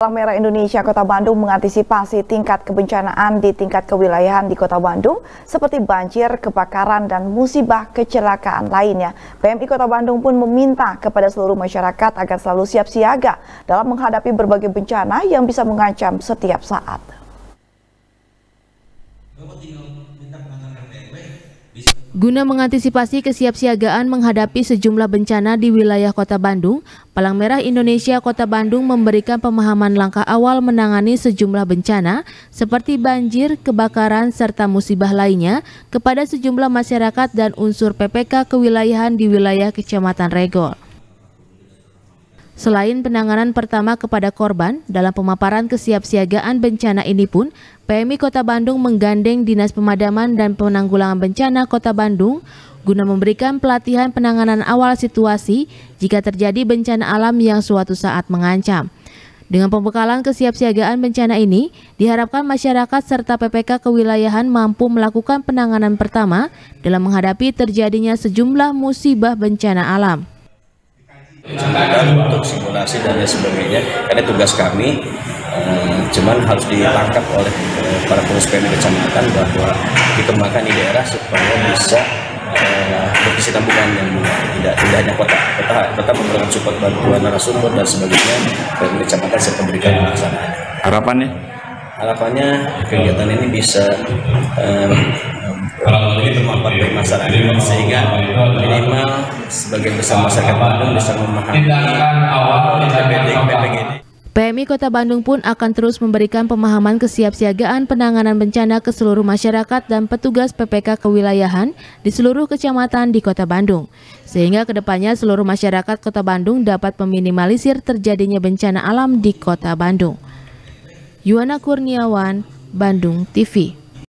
Palang Merah Indonesia Kota Bandung mengantisipasi tingkat kebencanaan di tingkat kewilayahan di Kota Bandung seperti banjir, kebakaran, dan musibah kecelakaan lainnya. PMI Kota Bandung pun meminta kepada seluruh masyarakat agar selalu siap siaga dalam menghadapi berbagai bencana yang bisa mengancam setiap saat. Guna mengantisipasi kesiapsiagaan menghadapi sejumlah bencana di wilayah Kota Bandung, Palang Merah Indonesia Kota Bandung memberikan pemahaman langkah awal menangani sejumlah bencana seperti banjir, kebakaran, serta musibah lainnya kepada sejumlah masyarakat dan unsur PPK kewilayahan di wilayah Kecamatan Regol. Selain penanganan pertama kepada korban, dalam pemaparan kesiapsiagaan bencana ini pun, PMI Kota Bandung menggandeng Dinas Pemadaman dan Penanggulangan Bencana Kota Bandung guna memberikan pelatihan penanganan awal situasi jika terjadi bencana alam yang suatu saat mengancam. Dengan pembekalan kesiapsiagaan bencana ini, diharapkan masyarakat serta PPK kewilayahan mampu melakukan penanganan pertama dalam menghadapi terjadinya sejumlah musibah bencana alam. Untuk simulasi dan lain sebagainya, karena tugas kami cuman harus ditangkap oleh para pengurus PMI kecamatan bahwa dikembangkan di daerah supaya bisa berkesinambungan yang tidak hanya kota memberikan support bantuan narasumber dan sebagainya, PMI kecamatan serta memberikan pelaksanaan. Harapannya kegiatan ini bisa bermanfaat bagi masyarakat sehingga minimal sebagian besar masyarakat Bandung bisa memahami PPG. PMI Kota Bandung pun akan terus memberikan pemahaman kesiapsiagaan penanganan bencana ke seluruh masyarakat dan petugas PPK kewilayahan di seluruh kecamatan di Kota Bandung, sehingga kedepannya seluruh masyarakat Kota Bandung dapat meminimalisir terjadinya bencana alam di Kota Bandung. Yuwana Kurniawan, Bandung TV.